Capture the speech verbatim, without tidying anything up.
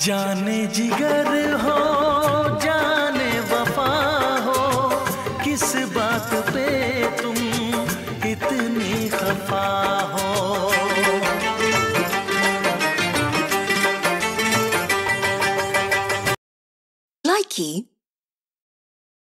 जाने जिगर हो जाने वफा हो, किस बात पे तुम इतनी खफा हो। Likey